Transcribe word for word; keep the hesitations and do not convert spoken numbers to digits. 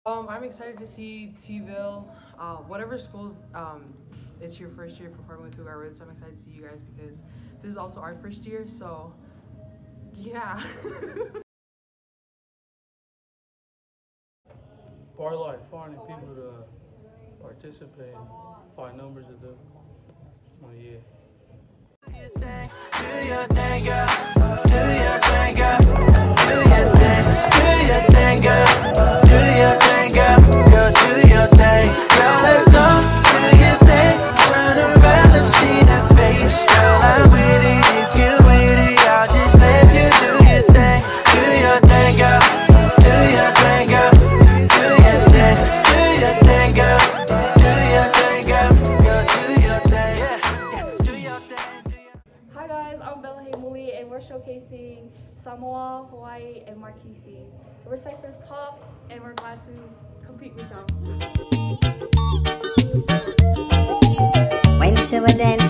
Um, I'm excited to see T-ville, uh, whatever schools um, it's your first year performing with Who Got Roots. I'm excited to see you guys because this is also our first year, so yeah. Bar life, finding people to participate, find numbers of them. Oh yeah. Do your thing, girl. Do your thing, girl. Do your thing. Do your thing, girl. Do your thing, girl. Girl, do your thing. Girl, let's go. Do your thing. Turn around and see that face. Girl, I'm with it. If you're with it, I'll just let you do your thing. Do your thing, girl. Do your thing, girl. Do your thing. Do your thing, girl. Do your thing, girl. Girl, do your thing. Yeah. Do your thing. Hi guys, I'm Bella Hamuli and we're showcasing Samoa, Hawaii, and Marquesas. We're Cyprus Pop and we're glad to compete with y'all. Went to a den